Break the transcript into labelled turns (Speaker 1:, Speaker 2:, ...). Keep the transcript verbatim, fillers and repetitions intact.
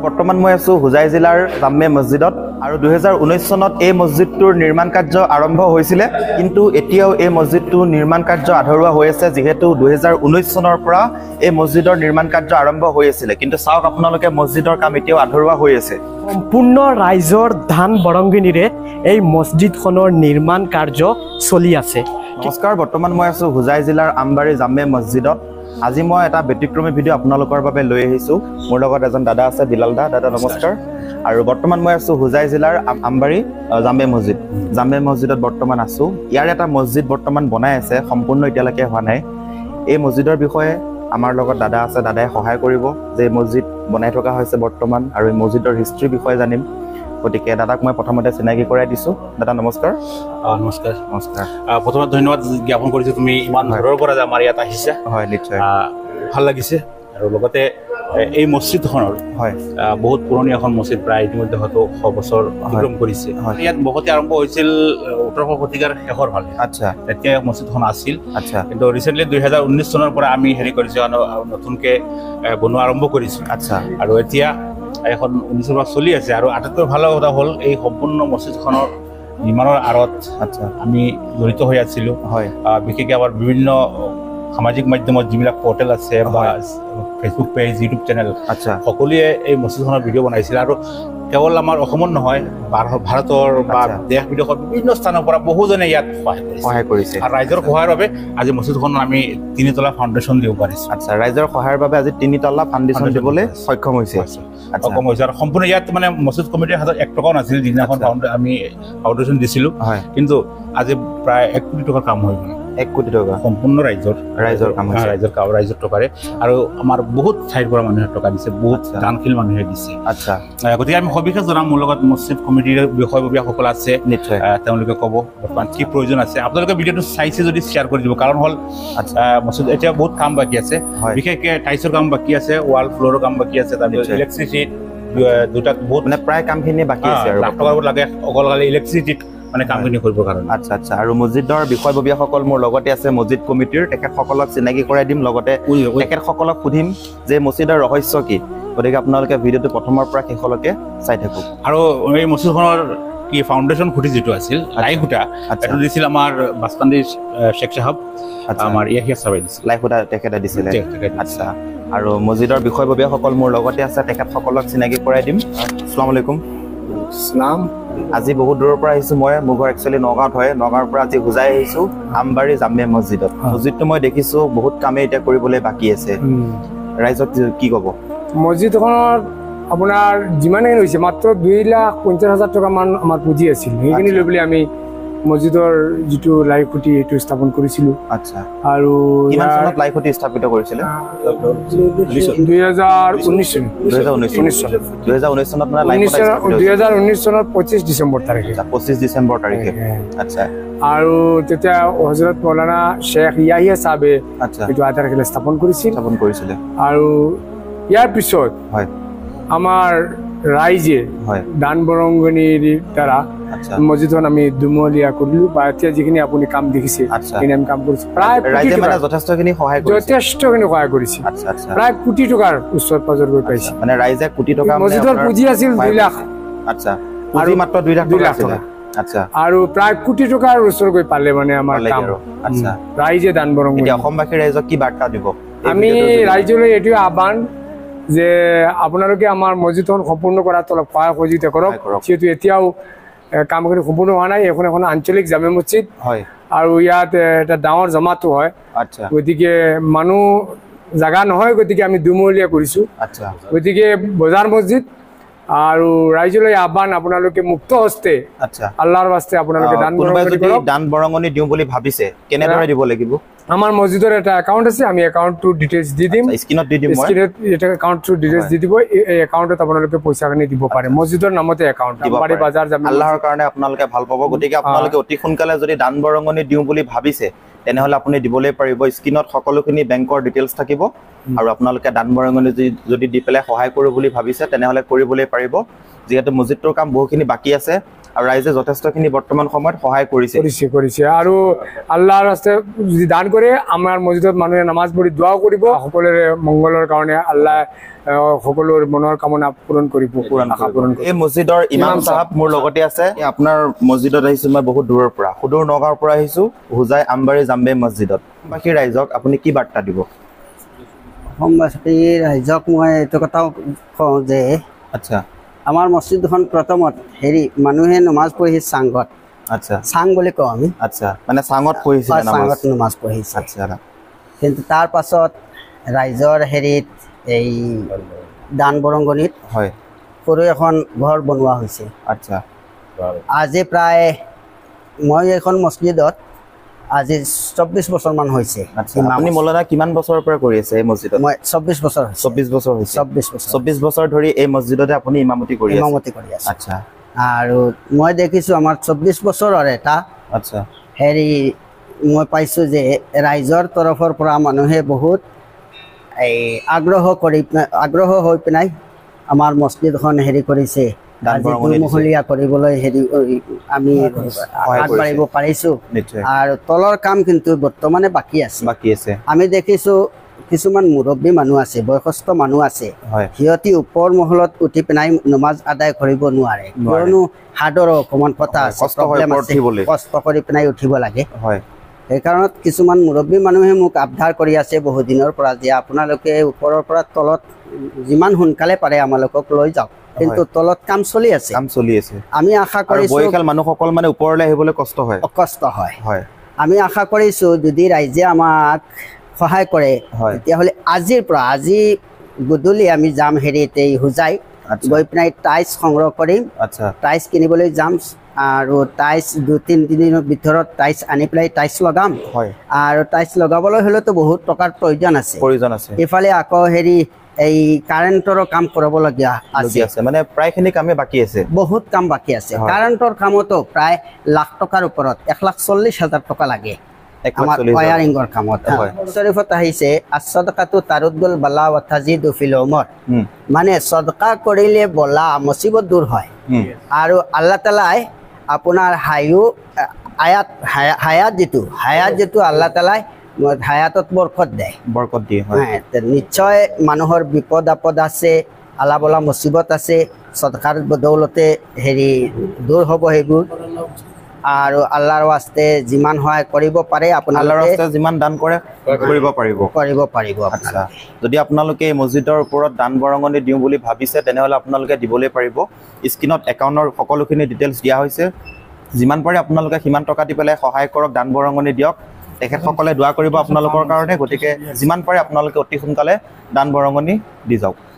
Speaker 1: বৰ্তমান মই আছো হুজাই জিলাৰ জামে মছজিদত আৰু দুই হাজাৰ ঊনৈশ চনত এই মছজিদটোৰ নিৰ্মাণ কাৰ্য আৰম্ভ হৈছিল কিন্তু এতিয়াও এই মছজিদটো নিৰ্মাণ কাৰ্য আধৰুৱা হৈ আছে যেহেতু দুই হাজাৰ ঊনৈশ চনৰ পৰা এই মছজিদৰ নিৰ্মাণ কাৰ্য আৰম্ভ হৈ আছিল কিন্তু চাওক আপোনালোকে মছজিদৰ কাম এতিয়াও আধৰুৱা হৈ আছে
Speaker 2: সম্পূৰ্ণ ৰাইজৰ ধান বৰংগিনীৰে এই মছজিদখনৰ নিৰ্মাণ কাৰ্য চলি আছে
Speaker 1: নমস্কাৰ বৰ্তমান মই আছো হুজাই জিলাৰ আমবাৰী জামে মছজিদত আজি মই এটা ব্যতিক্ৰমী ভিডিঅ' আপোনালোকৰ বাবে লৈ আহিছো মোৰ লগত এজন দাদা আছে বিলাল দা দাদা নমস্কাৰ আৰু বৰ্তমান মই আছো হুজাই জিলাৰ আমবাৰী জামে মছজিদ জামে মছজিদত বৰ্তমান আছো ইয়াৰ এটা মছজিদ বৰ্তমান বনাই আছে সম্পূৰ্ণ এতিয়ালৈকে হোৱা নাই এই মছজিদৰ বিষয়ে আমাৰ লগত দাদা আছে দাদাই সহায় কৰিব যে মছজিদ বনাই থকা হৈছে বৰ্তমান আৰু এই মছজিদৰ হিষ্ট্ৰী বিষয়ে জানিম গতিকে দাদাক মই প্ৰথমতে চিনাকি কৰাই দিছো দাদা নমস্কাৰ
Speaker 3: নমস্কাৰ নমস্কাৰ প্ৰথমতে ধন্যবাদ জ্ঞাপন কৰিছো তুমি ইমান দূৰৰ পৰা যে আমাৰ ইয়াত আহিছা
Speaker 1: হয় নিশ্চয়
Speaker 3: ভাল লাগিছে আৰু লগতে এই মছজিদখনৰ
Speaker 1: হয়
Speaker 3: বহুত পুৰণি এখন মছজিদ প্ৰায় ইতিমধ্যে হয়তো শ বছৰ অতিক্ৰম কৰিছে ইয়াত বসতি আৰম্ভ হৈছিল ওঠৰশ শতিকাৰ শেষৰ ফালে
Speaker 1: আচ্ছা
Speaker 3: তেতিয়া মছজিদখন আছিল
Speaker 1: আচ্ছা
Speaker 3: কিন্তু ৰিচেণ্টলি দুই হাজাৰ ঊনৈছ চনৰ পৰা আমি হেৰি কৰিছো নতুনকৈ বনোৱা আৰম্ভ কৰিছো
Speaker 1: আচ্ছা
Speaker 3: আৰু এতিয়া এখন ঊনৈছৰ পৰা চলি আছে আৰু আটাইতকৈ ভাল কথা হ'ল এই সম্পূৰ্ণ মছজিদখনৰ নিৰ্মাণৰ আঁৰত
Speaker 1: আচ্ছা
Speaker 3: আমি জড়িত হৈ আছিলোঁ
Speaker 1: হয়
Speaker 3: বিশেষকৈ আমাৰ বিভিন্ন সামাজিক মাধ্যমত যিবিলাক পৰ্টেল আছে বা ফেচবুক পেজ ইউটিউব চেনেল
Speaker 1: আচ্ছা
Speaker 3: সকলোৱে এই মছজিদখনৰ ভিডিঅ' বনাইছিল আৰু কেৱল আমাৰ অসমত নহয় ভাৰতৰ বা দেশ বিদেশৰ বিভিন্ন স্থানৰ পৰা বহুজনে ইয়াত
Speaker 1: সহায় কৰিছে
Speaker 3: আৰু ৰাইজৰ সহায়ৰ বাবে আজি মছজিদখনত আমি তিনিতলা ফাউণ্ডেশ্যন দিব পাৰিছোঁ
Speaker 1: আচ্ছা ৰাইজৰ সহায়ৰ বাবে আজি তিনিতলা ফাউণ্ডেশ্যন দিবলৈ সক্ষম হৈছে
Speaker 3: সক্ষম হৈছে আৰু সম্পূৰ্ণ ইয়াত মানে মছজিদ কমিটিৰ হাতত এক টকাও নাছিল যিদিনাখন আমি ফাউণ্ডেশ্যন দিছিলোঁ কিন্তু আজি প্ৰায় এক কোটি টকাৰ কাম হৈ গ'ল
Speaker 1: এক কোটি টকা
Speaker 3: সম্পূৰ্ণ ৰাইজৰ
Speaker 1: ৰাইজৰ কাম
Speaker 3: ৰাইজৰ কাম ৰাইজৰ টকাৰে আৰু আমাৰ বহুত ঠাইৰ পৰা মানুহে টকা দিছে বহুত দানশীল মানুহে দিছে
Speaker 1: আচ্ছা
Speaker 3: গতিকে আমি সবিশেষ জনাম মোৰ লগত মছজিদ কমিটিৰ বিষয়ববীয়াসকল আছে
Speaker 1: নিশ্চয়
Speaker 3: তেওঁলোকে ক'ব বৰ্তমান কি প্ৰয়োজন আছে আপোনালোকে ভিডিঅ'টো চাইছে যদি শ্বেয়াৰ কৰি দিব কাৰণ হ'ল মছজিদ এতিয়া বহুত কাম বাকী আছে বিশেষকৈ টাইলছৰ কাম বাকী আছে ৱাল ফ্ল'ৰৰ কাম বাকী আছে তাৰপিছত ইলেক্ট্ৰিচিটি দুটা বহুত মানে
Speaker 1: প্ৰায় কামখিনি বাকী আছে আৰু
Speaker 3: লাখ টকাৰ লাগে অকল খালি ইলেক্ট্ৰিচিটিত মানে কামখিনি কৰিবৰ কাৰণে
Speaker 1: আচ্ছা আচ্ছা আৰু মছজিদৰ বিষয়ববীয়াসকল মোৰ লগতে আছে মছজিদ কমিটিৰ তেখেতসকলক চিনাকি কৰাই দিম লগতে তেখেতসকলক সুধিম যে মছজিদৰ ৰহস্য কি গতিকে আপোনালোকে ভিডিঅ'টো প্ৰথমৰ পৰা শেষলৈকে চাই থাকক
Speaker 3: আৰু এই মছজিদখনৰ কি ফাউণ্ডেশ্যন খুঁটি যিটো আছিল লাই খুঁটা এইটো দিছিল আমাৰ বাছপাণ্ডি শ্বেখ চাহাব আমাৰ ইয়াহিয়া চাহাবে দিছিল
Speaker 1: লাই খুঁটা তেখেতে দিছিলে আচ্ছা আৰু মছজিদৰ বিষয়ববীয়াসকল মোৰ লগতে আছে তেখেতসকলক চিনাকি কৰাই দিম আসসালামু আলাইকুম
Speaker 2: ইছলাম
Speaker 1: আজি বহুত দূৰৰ পৰা আহিছো মই মোৰ ঘৰ একচুৱেলি নগাঁৱত হয় নগাঁৱৰ পৰা আজি হুজাই আহিছো আমবাৰী জামে মছজিদত মছজিদটো মই দেখিছো বহুত কামে এতিয়া কৰিবলৈ বাকী আছে ৰাইজক কি ক'ব
Speaker 4: মছজিদখনত আপোনাৰ যিমানখিনি হৈছে মাত্ৰ দুই লাখ পঞ্চাছ হাজাৰ টকা মান আমাৰ পুঁজি আছিল সেইখিনি লৈ পেলাই আমি মছজিদৰ যিটো লাই খুঁটি এইটো স্থাপন কৰিছিলোঁ
Speaker 1: আচ্ছা
Speaker 4: আৰু
Speaker 1: কিমান চনত লাই খুঁটি স্থাপিত কৰিছিলে
Speaker 4: দুই হাজাৰ ঊনৈছ চন
Speaker 1: দুই হাজাৰ ঊনৈছ চন দুই হাজাৰ ঊনৈছ চনত মানে লাই খুঁটি
Speaker 4: দুই হাজাৰ ঊনৈছ চনত পঁচিছ ডিচেম্বৰ তাৰিখে
Speaker 1: পঁচিছ ডিচেম্বৰ তাৰিখে আচ্ছা
Speaker 4: আৰু তেতিয়া হজৰত মৌলানা শ্বেখ ইয়াহিয়া চাহাবে এইটো আধাৰশিলা স্থাপন কৰিছিল
Speaker 1: স্থাপন কৰিছিলে
Speaker 4: আৰু ইয়াৰ পিছত
Speaker 1: হয়
Speaker 4: আমাৰ ৰাইজে দান বৰংগনিৰ দ্বাৰা মছজিদখন আমি দুমহলীয়া কৰিলোঁ বা এতিয়া যিখিনি আপুনি কাম দেখিছে সেইখিনি আমি কাম কৰিছোঁ প্ৰায়
Speaker 1: ৰাইজে মানে যথেষ্টখিনি সহায় কৰিছে
Speaker 4: যথেষ্টখিনি সহায় কৰিছে
Speaker 1: আচ্ছা আচ্ছা
Speaker 4: প্ৰায় কোটি টকাৰ ওচৰ পাজৰ গৈ পাইছে
Speaker 1: মানে ৰাইজে কোটি টকা
Speaker 4: মছজিদৰ পুঁজি আছিল দুই লাখ
Speaker 1: আচ্ছা পুঁজি মাত্ৰ দুই লাখ টকা আচ্ছা
Speaker 4: আৰু প্ৰায় কোটি টকাৰ ওচৰ গৈ পালে মানে আমাৰ কাম
Speaker 1: আচ্ছা
Speaker 4: ৰাইজে দান বৰংগনি
Speaker 1: অসমবাসী ৰাইজক কি বাৰ্তা দিব
Speaker 4: আমি ৰাইজলৈ এইটোৱে আহ্বান যে আপোনালোকে আমাৰ মছজিদখন সম্পূৰ্ণ কৰাত অলপ সহায় সহযোগিতা কৰক যিহেতু এতিয়াও কামখিনি সম্পূৰ্ণ হোৱা নাই এখন এখন আঞ্চলিক জামে মছজিদ
Speaker 1: হয় আৰু
Speaker 4: ইয়াত এটা ডাঙৰ জমাটো হয়
Speaker 1: আচ্ছা
Speaker 4: গতিকে মানুহ জাগা নহয় গতিকে আমি দুমহলীয়া কৰিছোঁ
Speaker 1: আচ্ছা
Speaker 4: গতিকে বজাৰ মছজিদ আৰু ৰাইজলৈ আহ্বান আপোনালোকে মুক্ত হস্তে
Speaker 1: আচ্ছা
Speaker 4: আল্লাহৰ বাস্তে আপোনালোকে দান বৰঙণি কৰক
Speaker 1: দান বৰঙণি দিওঁ বুলি ভাবিছে কেনেদৰে দিব লাগিব
Speaker 4: আমাৰ মছজিদৰ এটা একাউণ্ট আছে আমি একাউণ্টটো ডিটেইলছ দি দিম
Speaker 1: স্ক্ৰীনত দি দিম মই
Speaker 4: স্ক্ৰীনত এটা একাউণ্টটো ডিটেইলছ দি দিব এই একাউণ্টত আপোনালোকে পইচাখিনি দিব পাৰে মছজিদৰ নামতে একাউণ্ট আমবাৰী বাজাৰ জামে
Speaker 1: আল্লাহৰ কাৰণে আপোনালোকে ভাল পাব গতিকে আপোনালোকে অতি সোনকালে যদি দান বৰঙণি দিওঁ বুলি ভাবিছে তেনেহ'লে আপুনি দিবলৈ পাৰিব স্ক্ৰীনত সকলোখিনি বেংকৰ ডিটেইলছ থাকিব আৰু আপোনালোকে দান বৰঙণি যদি দি পেলাই সহায় কৰোঁ বুলি ভাবিছে তেনেহ'লে কৰিবলৈ পাৰিব যিহেতু মছজিদটোৰ কাম বহুখিনি বাকী আছে আৰু ৰাইজে যথেষ্টখিনি বৰ্তমান সময়ত সহায় কৰিছে
Speaker 4: কৰিছে কৰিছে আৰু আল্লাহৰ ৰাস্তাত যদি দান কৰে আমাৰ মছজিদত মানুহে নামাজ পঢ়ি দোৱাও কৰিব সকলোৰে মংগলৰ কাৰণে আল্লাহ সকলোৰ মনৰ কামনা পূৰণ কৰিব আশা পূৰণ কৰিব
Speaker 1: এই মছজিদৰ ইমাম সাহেব মোৰ লগতে আছে আপোনাৰ মছজিদত আহিছো মই বহুত দূৰৰ পৰা সুদূৰ নগাঁৱৰ পৰা আহিছো হুজাই আমবাৰী জামে মছজিদত বাকী ৰাইজক আপুনি কি বাৰ্তা দিব
Speaker 5: অসমবাসী ৰাইজক মই এইটো কথাও কওঁ যে
Speaker 1: আচ্ছা
Speaker 5: আমাৰ মছজিদখন প্ৰথমত হেৰি মানুহে নমাজ পঢ়ি চাংঘত
Speaker 1: আচ্ছা
Speaker 5: চাং বুলি কওঁ আমি
Speaker 1: আচ্ছা মানে চাঙত পঢ়িছিলে
Speaker 5: চাংঘত নমাজ পঢ়িছে
Speaker 1: আচ্ছা
Speaker 5: কিন্তু তাৰ পাছত ৰাইজৰ হেৰিত এই দান বৰংগনিত
Speaker 1: হয়
Speaker 5: সৰু এখন ঘৰ বনোৱা হৈছে
Speaker 1: আচ্ছা
Speaker 5: আজি প্ৰায় মই এখন মছজিদত আজি চৌব্বিছ বছৰমান হৈছে
Speaker 1: আপুনি মৌলানা কিমান বছৰৰ পৰা কৰি আছে এই মছজিদত
Speaker 5: মই চৌব্বিছ বছৰ
Speaker 1: চৌব্বিছ বছৰ হৈছে
Speaker 5: চৌব্বিছ বছৰ
Speaker 1: চৌব্বিছ বছৰ ধৰি এই মছজিদতে আপুনি ইমামতি কৰি আছে
Speaker 5: ইমামতি কৰি আছে
Speaker 1: আচ্ছা
Speaker 5: আৰু মই দেখিছোঁ আমাৰ চৌব্বিছ বছৰৰ এটা
Speaker 1: আচ্ছা
Speaker 5: হেৰি মই পাইছোঁ যে ৰাইজৰ তৰফৰ পৰা মানুহে বহুত এই আগ্ৰহ কৰি আগ্ৰহ হৈ পিনাই আমাৰ মছজিদখন হেৰি কৰিছে মহলীয়া কৰিবলৈ হেৰি আমি আগবাঢ়িব পাৰিছোঁ আৰু তলৰ কাম কিন্তু বৰ্তমানে বাকী আছে
Speaker 1: বাকী আছে
Speaker 5: আমি দেখিছোঁ কিছুমান মুৰব্বী মানুহ আছে বয়সস্থ মানুহ আছে সিহঁতি ওপৰ মহলত উঠি পিনাই নমাজ আদায় কৰিব নোৱাৰে কিয়নো হাৰ্টৰ অকণমান কথা আছে কষ্ট কৰি পিনাই উঠিব লাগে সেইকাৰণত কিছুমান মুৰব্বী মানুহে মোক আবদাৰ কৰি আছে বহু দিনৰ পৰা যে আপোনালোকে ওপৰৰ পৰা তলত যিমান সোনকালে পাৰে আমালোকক লৈ যাওক কিন্তু তলত কাম চলি আছে
Speaker 1: কাম চলি আছে
Speaker 5: আমি আশা কৰিছোঁ
Speaker 1: বয়সীয়াল মানুহসকল মানে ওপৰলৈ আহিবলৈ কষ্ট হয়
Speaker 5: কষ্ট হয় হয় আমি আশা কৰিছোঁ যদি ৰাইজে আমাক সহায় কৰে তেতিয়াহ'লে আজিৰ পৰা আজি গধূলি আমি যাম হেৰিত এই হুজাই গৈ পিনাই টাইলছ সংগ্ৰহ কৰিম টাইলছ কিনিবলৈ যাম আৰু টাইলছ দুই তিনি দিনৰ ভিতৰত টাইলছ আনি পেলাই টাইলছ লগাম আৰু টাইলছ লগাবলৈ হ'লেতো বহুত টকাৰ প্ৰয়োজন আছে
Speaker 1: প্ৰয়োজন আছে
Speaker 5: এইফালে আকৌ হেৰি এই কাৰেণ্টৰ কাম কৰিবলগীয়া আছে
Speaker 1: মানে প্ৰায়খিনি কামে বাকী আছে
Speaker 5: বহুত কাম বাকী আছে কাৰেণ্টৰ কামতো প্ৰায় লাখ টকাৰ ওপৰত এক লাখ চল্লিছ হাজাৰ টকা লাগে আমাৰ ৱায়াৰিঙৰ কামত শৰীফত আহিছে আছদকাতু তাৰুদ্দুল বালা ওয়া তাজিদু ফিল উমৰ মানে সদকা কৰিলে বলা মুসিবত দূৰ হয় আৰু আল্লাহ তাআলাই আপোনাৰ হায়ু আয়াত হায়াত যেটো হায়াত যেটো আল্লাহ তাআলাই হায়াতত বৰকত দিয়ে
Speaker 1: বৰকত দিয়ে হয়
Speaker 5: নিশ্চয় মানুহৰ বিপদ আপদ আছে আলা বলা মুসিবত আছে সদকাৰ বদৌলতে হেৰি দূৰ হ'ব সেইবোৰ আৰু আল্লাহৰ ওয়াস্তে যিমান হয় কৰিব পাৰে আপোনালোকে
Speaker 1: আল্লাহৰ ওয়াস্তে যিমান দান কৰে কৰিব পাৰিব
Speaker 5: কৰিব পাৰিব
Speaker 1: আচ্ছা যদি আপোনালোকে এই মছজিদৰ ওপৰত দান বৰঙণি দিওঁ বুলি ভাবিছে তেনেহলে আপোনালোকে দিবলৈ পাৰিব স্ক্ৰিনত একাউণ্টৰ সকলোখিনি ডিটেইলছ দিয়া হৈছে যিমান পাৰে আপোনালোকে সিমান টকা দি পেলাই সহায় কৰক দান বৰঙণি দিয়ক তেখেতসকলে দোৱা কৰিব আপোনালোকৰ কাৰণে গতিকে যিমান পাৰে আপোনালোকে অতি সোনকালে দান বৰঙণি দি যাওক